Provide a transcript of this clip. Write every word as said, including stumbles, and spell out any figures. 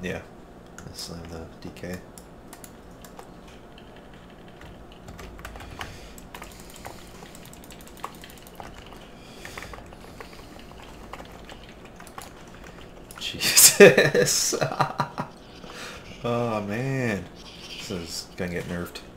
Yeah. Let's slam the D K. Jesus. Oh man. This is gonna get nerfed.